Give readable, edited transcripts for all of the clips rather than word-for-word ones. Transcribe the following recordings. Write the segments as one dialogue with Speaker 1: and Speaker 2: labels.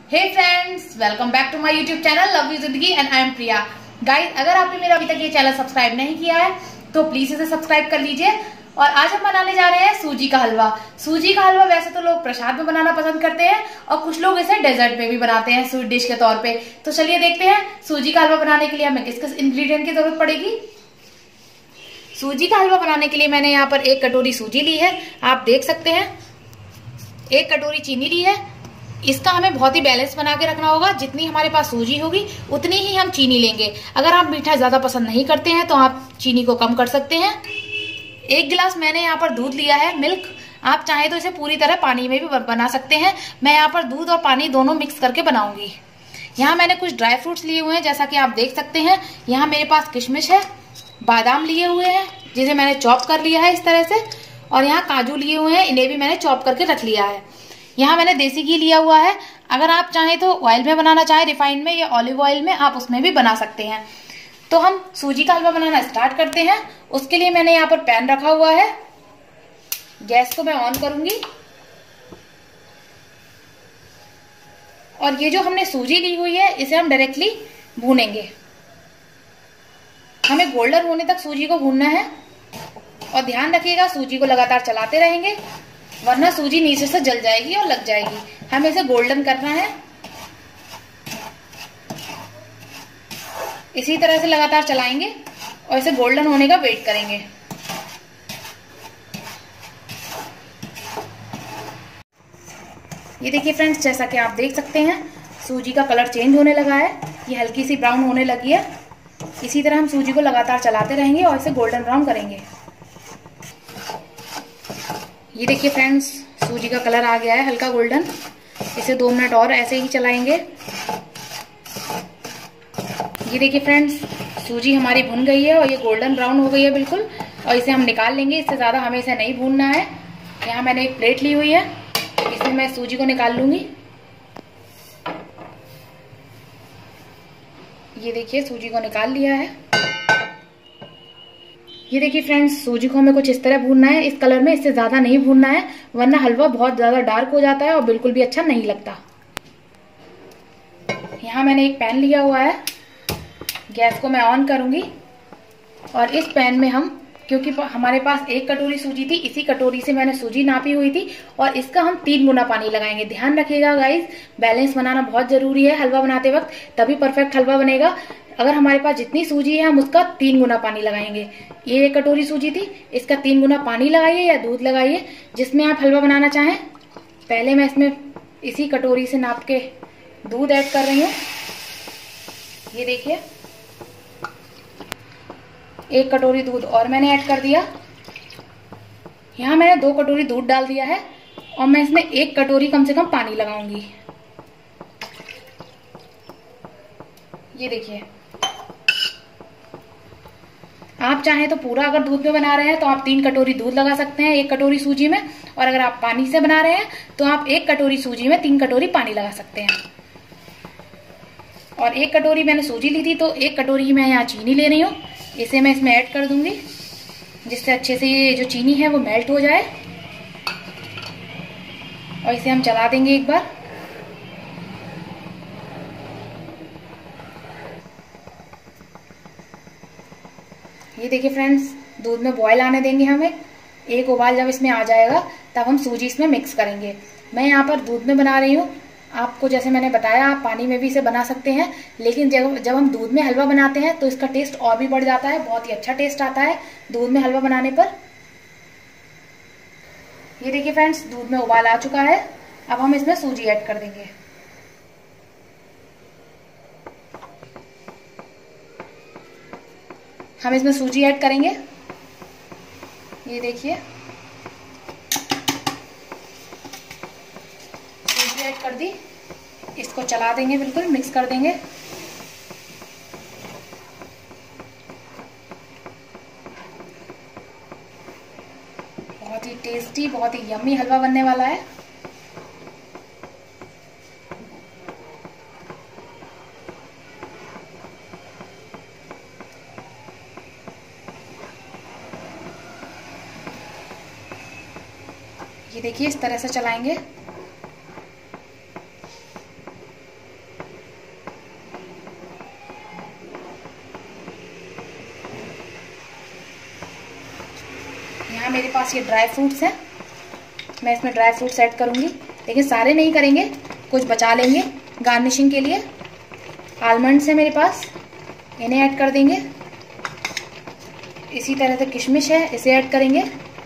Speaker 1: Hey friends, welcome back to my YouTube channel love you Zindagi and I am Priya. Guys, अगर आपने मेरा अभी तक ये चैनल सब्सक्राइब नहीं किया है तो प्लीज इसे सब्सक्राइब कर लीजिए। और आज हम बनाने जा रहे हैं सूजी का हलवा। सूजी का हलवा वैसे तो लोग प्रसाद में बनाना पसंद करते हैं और कुछ लोग इसे डेजर्ट में भी बनाते हैं स्वीट डिश के तौर पे। तो चलिए देखते हैं सूजी का हलवा बनाने के लिए हमें किस किस इंग्रेडिएंट की जरूरत पड़ेगी। सूजी का हलवा बनाने के लिए मैंने यहाँ पर 1 कटोरी सूजी ली है, आप देख सकते हैं। 1 कटोरी चीनी ली है। इसका हमें बहुत ही बैलेंस बना के रखना होगा, जितनी हमारे पास सूजी होगी उतनी ही हम चीनी लेंगे। अगर आप मीठा ज्यादा पसंद नहीं करते हैं तो आप चीनी को कम कर सकते हैं। 1 गिलास मैंने यहाँ पर दूध लिया है, मिल्क। आप चाहे तो इसे पूरी तरह पानी में भी बना सकते हैं। मैं यहाँ पर दूध और पानी दोनों मिक्स करके बनाऊंगी। यहाँ मैंने कुछ ड्राई फ्रूट्स लिए हुए हैं, जैसा कि आप देख सकते हैं। यहाँ मेरे पास किशमिश है, बादाम लिए हुए हैं जिसे मैंने चॉप कर लिया है इस तरह से, और यहाँ काजू लिए हुए हैं, इन्हें भी मैंने चॉप करके रख लिया है। यहाँ मैंने देसी घी लिया हुआ है। अगर आप चाहें तो ऑयल में बनाना चाहे, रिफाइंड में या ऑलिव ऑयल में, आप उसमें भी बना सकते हैं। तो हम सूजी का हलवा बनाना स्टार्ट करते हैं। उसके लिए मैंने यहाँ पर पैन रखा हुआ है। गैस को मैं ऑन करूंगी और ये जो हमने सूजी ली हुई है इसे हम डायरेक्टली भूनेंगे। हमें गोल्डन होने तक सूजी को भूनना है और ध्यान रखिएगा सूजी को लगातार चलाते रहेंगे, वरना सूजी नीचे से जल जाएगी और लग जाएगी। हमें इसे गोल्डन करना है। इसी तरह से लगातार चलाएंगे और इसे गोल्डन होने का वेट करेंगे। ये देखिए फ्रेंड्स, जैसा कि आप देख सकते हैं सूजी का कलर चेंज होने लगा है, ये हल्की सी ब्राउन होने लगी है। इसी तरह हम सूजी को लगातार चलाते रहेंगे और इसे गोल्डन ब्राउन करेंगे। ये देखिए फ्रेंड्स, सूजी का कलर आ गया है हल्का गोल्डन। इसे 2 मिनट और ऐसे ही चलाएंगे। ये देखिए फ्रेंड्स, सूजी हमारी भुन गई है और ये गोल्डन ब्राउन हो गई है बिल्कुल, और इसे हम निकाल लेंगे। इससे ज्यादा हमें इसे नहीं भूनना है। यहाँ मैंने एक प्लेट ली हुई है, इसमें मैं सूजी को निकाल लूंगी। ये देखिए सूजी को निकाल लिया है। ये देखिए फ्रेंड्स, सूजी को हमें कुछ इस तरह भूनना है, इस कलर में, इससे ज्यादा नहीं भूनना है, वरना हलवा बहुत ज्यादा डार्क हो जाता है और बिल्कुल भी अच्छा नहीं लगता। यहाँ मैंने एक पैन लिया हुआ है, गैस को मैं ऑन करूंगी और इस पैन में हम, क्योंकि हमारे पास 1 कटोरी सूजी थी, इसी कटोरी से मैंने सूजी नापी हुई थी, और इसका हम 3 गुना पानी लगाएंगे। ध्यान रखिएगा गाइस, बैलेंस बनाना बहुत जरूरी है हलवा बनाते वक्त, तभी परफेक्ट हलवा बनेगा। अगर हमारे पास जितनी सूजी है हम उसका 3 गुना पानी लगाएंगे। ये 1 कटोरी सूजी थी, इसका 3 गुना पानी लगाइए या दूध लगाइए, जिसमें आप हलवा बनाना चाहें। पहले मैं इसमें इसी कटोरी से नाप के दूध ऐड कर रही हूँ। ये देखिए 1 कटोरी दूध और मैंने ऐड कर दिया। यहाँ मैंने 2 कटोरी दूध डाल दिया है और मैं इसमें 1 कटोरी कम से कम पानी लगाऊंगी। ये देखिए, आप चाहें तो पूरा अगर दूध में बना रहे हैं तो आप 3 कटोरी दूध लगा सकते हैं 1 कटोरी सूजी में, और अगर आप पानी से बना रहे हैं तो आप 1 कटोरी सूजी में 3 कटोरी पानी लगा सकते हैं। और 1 कटोरी मैंने सूजी ली थी तो 1 कटोरी मैं यहाँ चीनी ले रही हूँ। इसे मैं इसमें ऐड कर दूंगी, जिससे अच्छे से ये जो चीनी है वो मेल्ट हो जाए, और इसे हम चला देंगे एक बार। ये देखिए फ्रेंड्स, दूध में बॉयल आने देंगे हमें। एक उबाल जब इसमें आ जाएगा तब हम सूजी इसमें मिक्स करेंगे। मैं यहाँ पर दूध में बना रही हूँ, आपको जैसे मैंने बताया आप पानी में भी इसे बना सकते हैं, लेकिन जब हम दूध में हलवा बनाते हैं तो इसका टेस्ट और भी बढ़ जाता है। बहुत ही अच्छा टेस्ट आता है दूध में हलवा बनाने पर। ये देखिए फ्रेंड्स, दूध में उबाल आ चुका है। अब हम इसमें सूजी ऐड कर देंगे। हम इसमें सूजी ऐड करेंगे। ये देखिए सूजी ऐड कर दी। इसको चला देंगे, बिल्कुल मिक्स कर देंगे। बहुत ही टेस्टी, बहुत ही यम्मी हलवा बनने वाला है। ये देखिए इस तरह से चलाएंगे। मेरे पास ये ड्राई फ्रूट्स हैं, मैं इसमें ड्राई फ्रूट्स ऐड करूँगी, लेकिन सारे नहीं करेंगे, कुछ बचा लेंगे गार्निशिंग के लिए। आलमंड्स है मेरे पास, इन्हें ऐड कर देंगे। इसी तरह से किशमिश है, इसे ऐड करेंगे।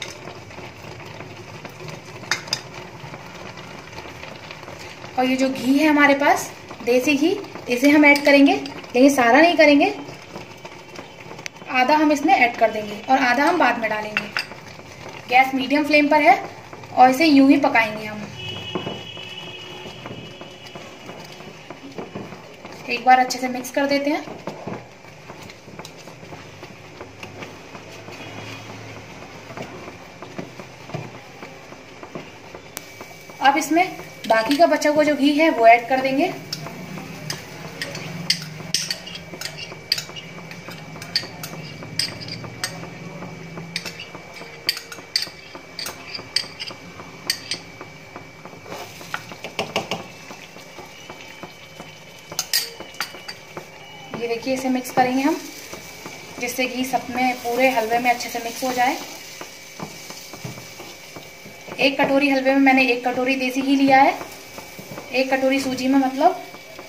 Speaker 1: और ये जो घी है हमारे पास, देसी घी, इसे हम ऐड करेंगे, लेकिन सारा नहीं करेंगे, आधा हम इसमें ऐड कर देंगे और आधा हम बाद में डालेंगे। गैस मीडियम फ्लेम पर है और इसे यूं ही पकाएंगे हम। एक बार अच्छे से मिक्स कर देते हैं। अब इसमें बाकी का बचा हुआ जो घी है वो ऐड कर देंगे। ये देखिए, इसे मिक्स करेंगे हम, जिससे घी सब में पूरे हलवे में अच्छे से मिक्स हो जाए। एक कटोरी हलवे में मैंने 1 कटोरी देसी घी लिया है, 1 कटोरी सूजी में मतलब।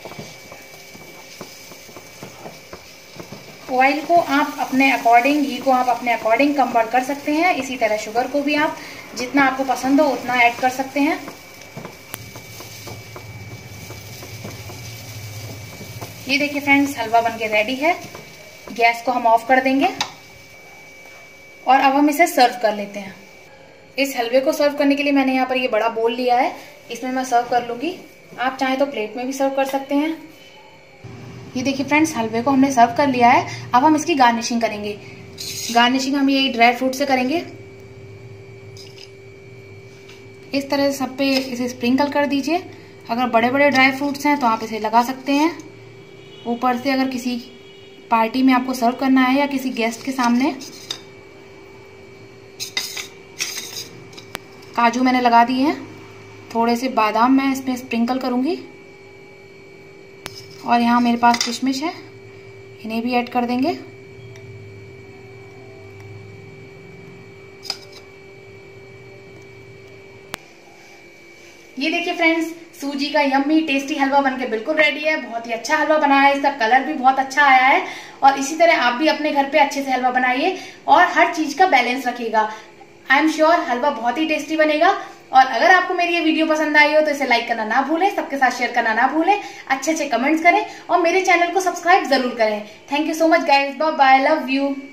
Speaker 1: ऑयल को आप अपने अकॉर्डिंग, घी को आप अपने अकॉर्डिंग कम बढ़ कर सकते हैं। इसी तरह शुगर को भी आप जितना आपको पसंद हो उतना ऐड कर सकते हैं। ये देखिए फ्रेंड्स, हलवा बनके रेडी है। गैस को हम ऑफ कर देंगे और अब हम इसे सर्व कर लेते हैं। इस हलवे को सर्व करने के लिए मैंने यहाँ पर ये बड़ा बोल लिया है, इसमें मैं सर्व कर लूंगी। आप चाहें तो प्लेट में भी सर्व कर सकते हैं। ये देखिए फ्रेंड्स, हलवे को हमने सर्व कर लिया है। अब हम इसकी गार्निशिंग करेंगे। गार्निशिंग हम यही ड्राई फ्रूट से करेंगे। इस तरह से सब पे इसे स्प्रिंकल कर दीजिए। अगर बड़े बड़े ड्राई फ्रूट्स हैं तो आप इसे लगा सकते हैं ऊपर से, अगर किसी पार्टी में आपको सर्व करना है या किसी गेस्ट के सामने। काजू मैंने लगा दिए हैं, थोड़े से बादाम मैं इसमें स्प्रिंकल करूंगी और यहाँ मेरे पास किशमिश है, इन्हें भी ऐड कर देंगे। ये देखिए फ्रेंड्स, सूजी का यम्मी टेस्टी हलवा बनके बिल्कुल रेडी है। बहुत ही अच्छा हलवा बना है, इसका कलर भी बहुत अच्छा आया है। और इसी तरह आप भी अपने घर पे अच्छे से हलवा बनाइए और हर चीज का बैलेंस रखिएगा। आई एम श्योर हलवा बहुत ही टेस्टी बनेगा। और अगर आपको मेरी ये वीडियो पसंद आई हो तो इसे लाइक करना ना भूलें, सबके साथ शेयर करना ना भूलें, अच्छे अच्छे कमेंट्स करें और मेरे चैनल को सब्सक्राइब जरूर करें। Thank you so much guys, bye bye, love you.